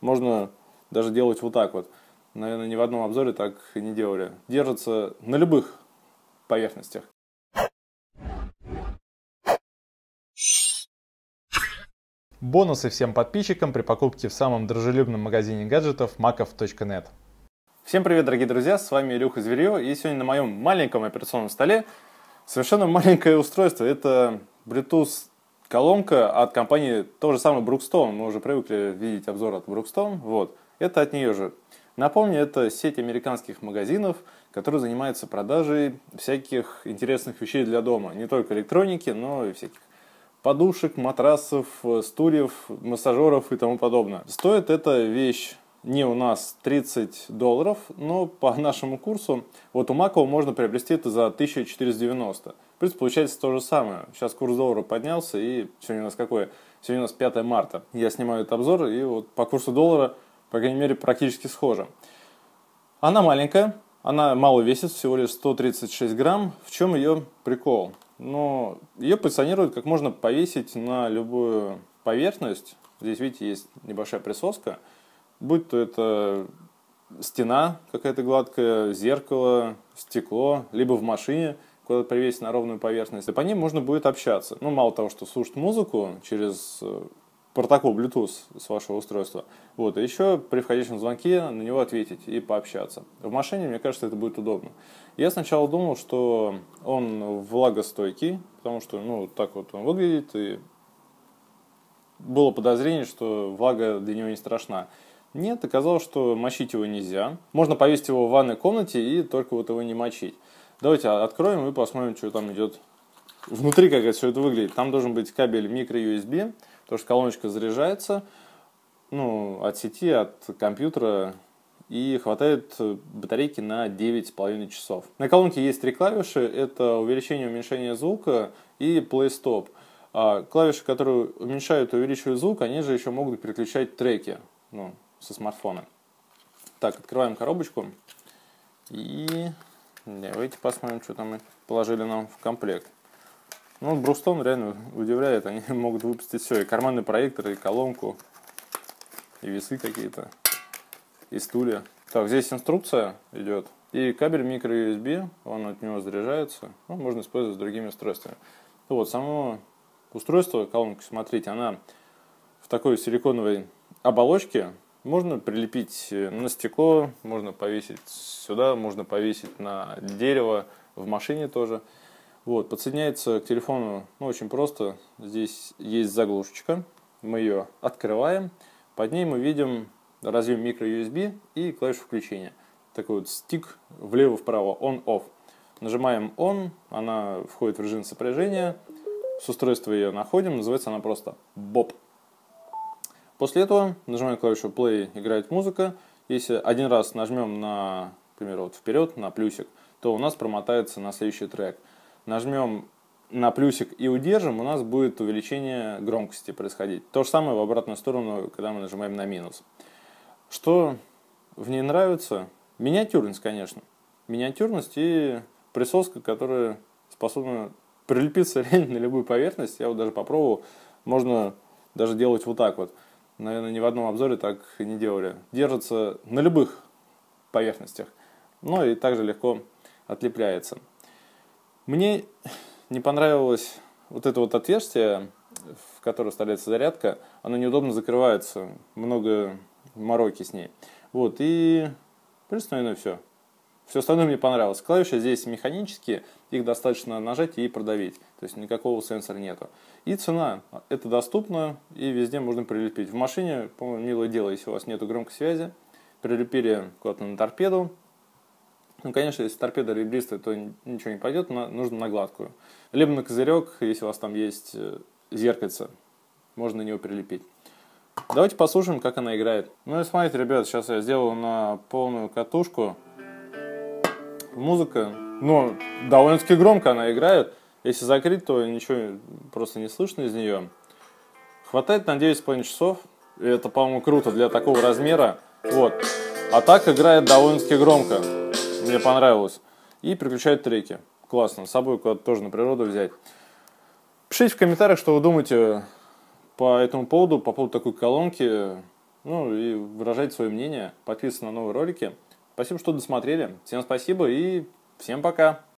можно даже делать вот так вот. Наверное, ни в одном обзоре так не делали. Держится на любых поверхностях. Бонусы всем подписчикам при покупке в самом дружелюбном магазине гаджетов makov.net. Всем привет, дорогие друзья, с вами Илюха Зверье, и сегодня на моем маленьком операционном столе совершенно маленькое устройство. Это Bluetooth колонка от компании то же самое Brookstone. Мы уже привыкли видеть обзор от Brookstone. Вот, это от нее же. Напомню, это сеть американских магазинов, которые занимаются продажей всяких интересных вещей для дома. Не только электроники, но и всяких подушек, матрасов, стульев, массажеров и тому подобное. Стоит эта вещь не у нас $30, но по нашему курсу вот у Макова можно приобрести это за 1490. В принципе, получается то же самое. Сейчас курс доллара поднялся, и сегодня у нас какое? Сегодня у нас 5 марта. Я снимаю этот обзор, и вот по курсу доллара, по крайней мере, практически схожа. Она маленькая, она мало весит, всего лишь 136 грамм. В чем ее прикол? Но ее позиционируют как можно повесить на любую поверхность. Здесь, видите, есть небольшая присоска. Будь то это стена какая-то гладкая, зеркало, стекло, либо в машине, куда-то привесить на ровную поверхность. И по ней можно будет общаться. Ну, мало того, что слушать музыку через протокол Bluetooth с вашего устройства, вот, и еще при входящем звонке на него ответить и пообщаться. В машине, мне кажется, это будет удобно. Я сначала думал, что он влагостойкий, потому что, ну, так вот он выглядит, и было подозрение, что влага для него не страшна. Нет, оказалось, что мочить его нельзя. Можно повесить его в ванной комнате и только вот его не мочить. Давайте откроем и посмотрим, что там идет внутри, как это все это выглядит. Там должен быть кабель micro-USB, потому что колоночка заряжается, ну, от сети, от компьютера, и хватает батарейки на 9,5 часов. На колонке есть 3 клавиши, это увеличение и уменьшение звука и play-stop. А клавиши, которые уменьшают и увеличивают звук, они же еще могут переключать треки, ну, со смартфона. Так, открываем коробочку и давайте посмотрим, что там положили нам в комплект. Ну, Brookstone реально удивляет, они могут выпустить все, и карманный проектор, и колонку, и весы какие-то, и стулья. Так, здесь инструкция идет, и кабель micro-USB, он от него заряжается, ну, можно использовать с другими устройствами. Вот, само устройство, колонка, смотрите, она в такой силиконовой оболочке, можно прилепить на стекло, можно повесить сюда, можно повесить на дерево, в машине тоже. Вот, подсоединяется к телефону, ну, очень просто. Здесь есть заглушечка, мы ее открываем, под ней мы видим разъем micro-USB и клавишу включения. Такой вот стик влево-вправо, on-off. Нажимаем on, она входит в режим сопряжения, с устройства ее находим, называется она просто Bob. После этого нажимаем клавишу play, играет музыка. Если один раз нажмем на, например, вот вперед, на плюсик, то у нас промотается на следующий трек. Нажмем на плюсик и удержим, у нас будет увеличение громкости происходить. То же самое в обратную сторону, когда мы нажимаем на минус. Что в ней нравится? Миниатюрность, конечно. Миниатюрность и присоска, которая способна прилепиться реально на любую поверхность. Я вот даже попробовал, можно даже делать вот так вот. Наверное, ни в одном обзоре так не делали. Держится на любых поверхностях, но и также легко отлепляется. Мне не понравилось вот это вот отверстие, в которое вставляется зарядка. Оно неудобно закрывается, много мороки с ней. Вот, и в принципе, наверное, все. Все остальное мне понравилось. Клавиши здесь механические, их достаточно нажать и продавить. То есть никакого сенсора нету. И цена. Это доступно и везде можно прилепить. В машине, по-моему, милое дело, если у вас нету громкой связи. Прилепили куда-то на торпеду. Ну, конечно, если торпеда ребристая, то ничего не пойдет, нужно на гладкую. Либо на козырек, если у вас там есть зеркальце, можно на него прилепить. Давайте послушаем, как она играет. Ну и смотрите, ребят, сейчас я сделаю на полную катушку. Музыка, ну, довольно-таки громко она играет. Если закрыть, то ничего просто не слышно из нее. Хватает на 9,5 часов. И это, по-моему, круто для такого размера. Вот. А так играет довольно-таки громко. Мне понравилось. И переключает треки. Классно. С собой куда-то тоже на природу взять. Пишите в комментариях, что вы думаете по этому поводу, по поводу такой колонки. Ну и выражайте свое мнение, подписывайтесь на новые ролики. Спасибо, что досмотрели. Всем спасибо и всем пока.